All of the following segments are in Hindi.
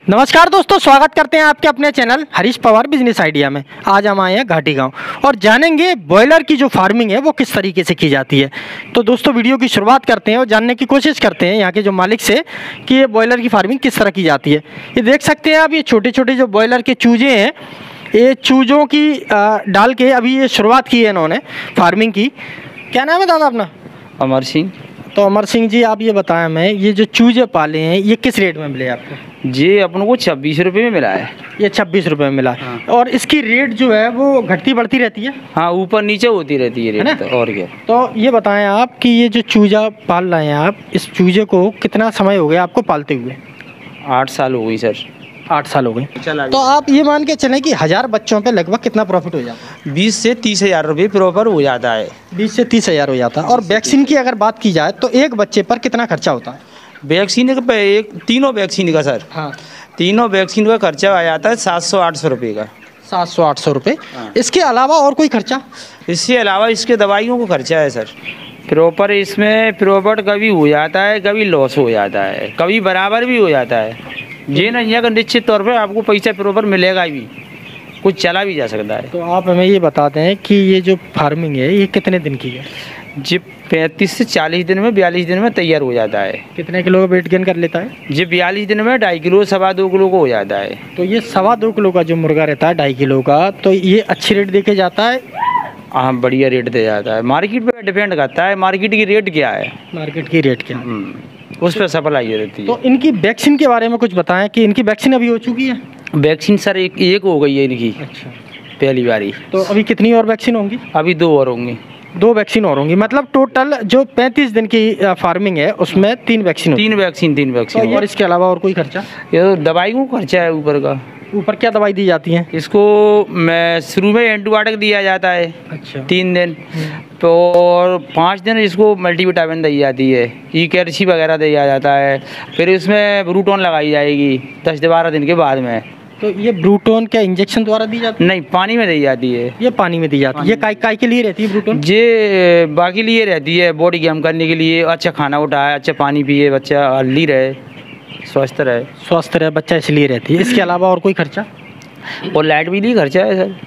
नमस्कार दोस्तों, स्वागत करते हैं आपके अपने channel Harish Pawar business idea में। आज हम आए हैं घाटी गांव और जानेंगे बॉयलर की जो फार्मिंग है वो किस तरीके से की जाती है। तो दोस्तों वीडियो की शुरुआत करते हैं और जानने की कोशिश करते हैं यहाँ के जो मालिक से कि ये बॉयलर की फार्मिंग किस तरह की जाती है। ये देख सकते हैं आप, ये छोटे छोटे जो बॉयलर के चूजे हैं, ये चूजों की डाल के अभी ये शुरुआत की है इन्होंने फार्मिंग की। क्या नाम है दादा अपना? अमर सिंह। तो अमर सिंह जी, आप ये बताएं हमें, ये जो चूजे पाले हैं ये किस रेट में मिले आपको? जी अपन को 26 रुपये में मिला है। ये 26 रुपये में मिला है। हाँ। और इसकी रेट जो है वो घटती बढ़ती रहती है? हाँ, ऊपर नीचे होती रहती है है ना? रेट तो, और क्या। तो ये बताएं आप कि ये जो चूजा पाल रहे हैं आप, इस चूजे को कितना समय हो गया आपको पालते हुए? 8 साल हो गई सर। 8 साल हो गए। तो आप ये मान के चलें कि 1000 बच्चों पे लगभग कितना प्रॉफिट हो जाता है? 20 से 30 हज़ार रुपये प्रॉपर हो जाता है। 20 से 30 हज़ार हो जाता है। और वैक्सीन की अगर बात की जाए तो एक बच्चे पर कितना खर्चा होता है? वैक्सीन का तीनों वैक्सीन का सर, हाँ, तीनों वैक्सीन का खर्चा आ जाता है 700-800 रुपये का। 700-800 रुपये। हाँ। इसके अलावा और कोई खर्चा? इसके अलावा इसके दवाइयों को खर्चा है सर। प्रॉपर इसमें प्रॉफिट कभी हो जाता है, कभी लॉस हो जाता है, कभी बराबर भी हो जाता है। ये नहीं है कि निश्चित तौर पे आपको पैसा प्रॉपर मिलेगा भी, कुछ चला भी जा सकता है। तो आप हमें ये बताते हैं कि ये जो फार्मिंग है ये कितने दिन की है? जी 35 से 40 दिन में, 42 दिन में तैयार हो जाता है। कितने किलो का वेट गेन कर लेता है? जी 42 दिन में 2.5 किलो 2.25 किलो को हो जाता है। तो ये 2.25 किलो का जो मुर्गा रहता है 2.5 किलो का, तो ये अच्छी रेट देके जाता है? हाँ, बढ़िया रेट दे जाता है। मार्केट पे डिपेंड करता है, मार्केट की रेट क्या है, मार्केट की रेट क्या है, उस पर सप्लाई रहती है। तो इनकी वैक्सीन के बारे में कुछ बताएं कि इनकी वैक्सीन अभी हो चुकी है? वैक्सीन सर एक हो गई है इनकी। अच्छा, पहली बारी। तो अभी कितनी और वैक्सीन होंगी? अभी 2 और होंगी। 2 वैक्सीन और होंगी। मतलब टोटल जो 35 दिन की फार्मिंग है उसमें 3 वैक्सीन होगी। 3 वैक्सीन। तो और इसके अलावा और कोई खर्चा? ये तो दवाई को खर्चा है ऊपर का। ऊपर क्या दवाई दी जाती है इसको? मैं शुरू में एंटीबायोटिक दिया जाता है। अच्छा। 3 दिन तो, और 5 दिन इसको मल्टीविटामिन दी जाती है, कैल्शियम वगैरह दिया जाता है। फिर इसमें ब्रूटोन लगाई जाएगी 10 से 12 दिन के बाद में। तो ये ब्रूटोन क्या इंजेक्शन द्वारा दी जाती है? नहीं, पानी में दी जाती है। ये पानी में दी जाती है। ये काय के लिए रहती है ब्रूटोन? ये बाकी लिए रहती है, बॉडी गेम करने के लिए। अच्छा खाना उठाए, अच्छा पानी पिए, बच्चा हेल्दी रहे, स्वस्थ रहे बच्चा, इसलिए रहती है। इसके अलावा और कोई खर्चा? और लाइट बिल ही खर्चा है सर।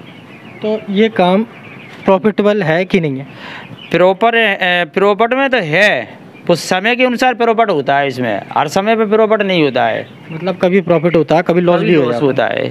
तो ये काम प्रॉफिटेबल है कि नहीं है? प्रॉफिट में तो है, उस समय के अनुसार प्रॉफिट होता है। इसमें हर समय पे प्रॉफिट नहीं होता है। मतलब कभी प्रॉफिट होता है, कभी लॉस भी होता है।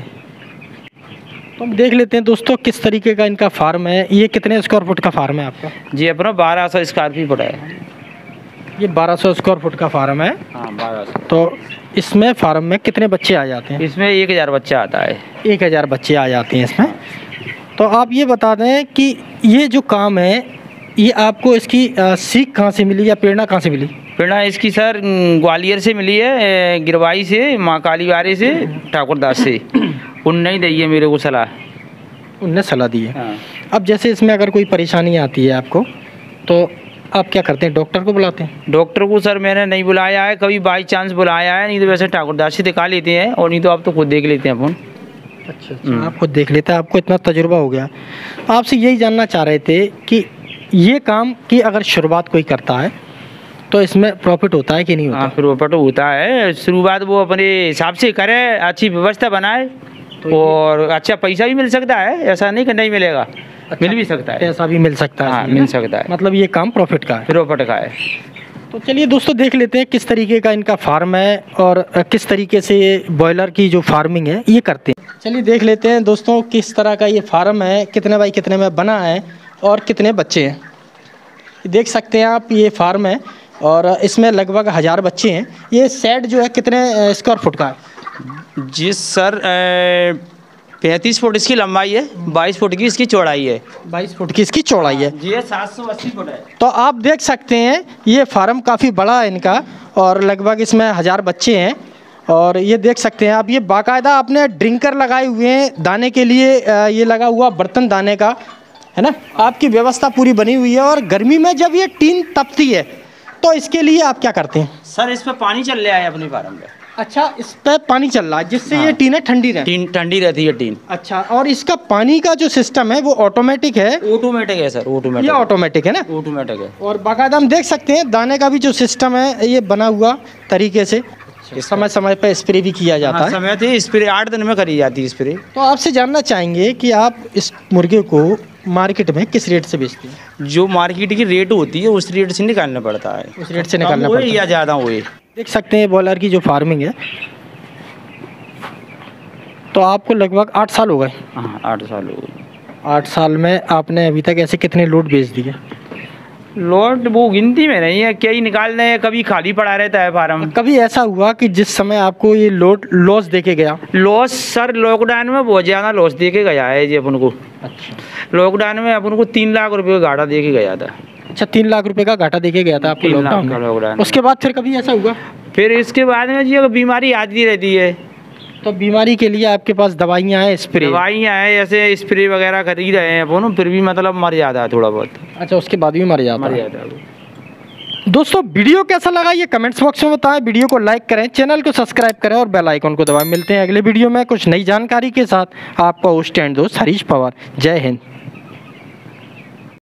तो हम देख लेते हैं दोस्तों किस तरीके का इनका फार्म है। ये कितने स्क्वायर फुट का फार्म है आपका? जी अपना 1200 स्क्वायर फुट है। ये 1200 स्क्वायर फुट का फार्म है। हाँ, 1200। तो इसमें फार्म में कितने बच्चे आ जाते हैं? इसमें 1000 बच्चा आता है। 1000 बच्चे आ जाते हैं इसमें। तो आप ये बता दें कि ये जो काम है ये आपको इसकी सीख कहाँ से मिली या प्रेरणा कहाँ से मिली? प्रेरणा इसकी सर ग्वालियर से मिली है, गिरवाई से, माँ कालीवारी से, ठाकुरदास से। उनने ही दी है मेरे को सलाह। उनने सलाह दी है। हाँ। अब जैसे इसमें अगर कोई परेशानी आती है आपको तो आप क्या करते हैं? डॉक्टर को बुलाते हैं? डॉक्टर को सर मैंने नहीं बुलाया है, कभी बाई चांस बुलाया है, नहीं तो वैसे ठाकुरदास से दिखा लेते हैं, और नहीं तो आप तो खुद देख लेते हैं अपन। अच्छा, आप खुद देख लेते हैं, आपको इतना तजुर्बा हो गया। आपसे यही जानना चाह रहे थे कि ये काम की अगर शुरुआत कोई करता है तो इसमें प्रॉफिट होता है कि नहीं होता? हाँ, प्रॉफिट होता है। शुरुआत वो अपने हिसाब से करे, अच्छी व्यवस्था बनाए, तो और अच्छा पैसा भी मिल सकता है। ऐसा नहीं कि नहीं मिलेगा। अच्छा, मिल भी सकता है, पैसा भी मिल सकता है। हाँ, मिल सकता है। मतलब ये काम प्रॉफिट का है? प्रॉफिट का है। तो चलिए दोस्तों देख लेते हैं किस तरीके का इनका फार्म है और किस तरीके से बॉयलर की जो फार्मिंग है ये करते हैं। चलिए देख लेते हैं दोस्तों किस तरह का ये फार्म है, कितने बाई कितने में बना है और कितने बच्चे हैं। देख सकते हैं आप, ये फार्म है और इसमें लगभग 1000 बच्चे हैं। ये सेट जो है कितने स्क्वायर फुट का है? जी सर 35 फुट इसकी लंबाई है, 22 फुट की इसकी चौड़ाई है। 22 फुट की इसकी चौड़ाई है। जी 780 फुट है। तो आप देख सकते हैं ये फार्म काफ़ी बड़ा है इनका और लगभग इसमें 1000 बच्चे हैं। और ये देख सकते हैं आप, ये बाकायदा आपने ड्रिंकर लगाए हुए हैं दाने के लिए, ये लगा हुआ बर्तन दाने का है ना, आपकी व्यवस्था पूरी बनी हुई है। और गर्मी में जब ये टीन तपती है तो इसके लिए आप क्या करते हैं? सर इस पर पानी चल रहा है अपनी फार्म पे। अच्छा, इस पर पानी चल रहा है जिससे ये टीनें ठंडी रहती टीन ठंडी रहती है टीन। अच्छा, और इसका पानी का जो सिस्टम है वो ऑटोमेटिक है? ऑटोमेटिक है सर, ऑटोमेटिक। ये ऑटोमेटिक है ना? ऑटोमेटिक है। और बाकायदा हम देख सकते हैं दाने का भी जो सिस्टम है ये बना हुआ तरीके से। समय समय पर स्प्रे भी किया जाता हाँ, है। समय थे स्प्रे 8 दिन में करी जाती है स्प्रे। तो आपसे जानना चाहेंगे कि आप इस मुर्गे को मार्केट में किस रेट से बेचते हैं? जो मार्केट की रेट होती है उस रेट से निकालना पड़ता है। उस रेट से निकालना कम हुए पड़ता है या ज़्यादा हुए। देख सकते हैं बॉयलर की जो फार्मिंग है, तो आपको लगभग 8 साल हो गए। हाँ 8 साल हो गए। 8 साल में आपने अभी तक ऐसे कितने लोड बेच दिए? लॉट वो गिनती में नहीं है, क्या ही निकाल रहे हैं, कभी खाली पड़ा रहता है फार्म। कभी ऐसा हुआ कि जिस समय आपको ये लोड लॉस देके गया? लॉस सर लॉकडाउन में बहुत ज़्यादा लॉस दे के गया है जी अपन को। अच्छा, लॉकडाउन में अपन को 3 लाख रुपये का घाटा दे के गया था। अच्छा 3 लाख रुपए का घाटा देके गया था आपको 3 लाख लॉकडाउन का में। लॉकडाउन। उसके बाद फिर कभी ऐसा हुआ? फिर इसके बाद में जी अगर बीमारी आती रहती है, तो बीमारी के लिए आपके पास दवाइयाँ हैं, स्प्रे? दवाइयाँ हैं, ऐसे स्प्रे वगैरह खरीद रहे हैं अपन, फिर भी मतलब मर जाता है थोड़ा बहुत। अच्छा, उसके बाद भी मर जाता मर है। जाता है वो। दोस्तों वीडियो कैसा लगा ये कमेंट्स बॉक्स में बताएं, वीडियो को लाइक करें, चैनल को सब्सक्राइब करें और बेल आइकन को दबाएं। मिलते हैं अगले वीडियो में कुछ नई जानकारी के साथ। आपका होस्ट एंड दोस्त हरीश पवार। जय हिंद।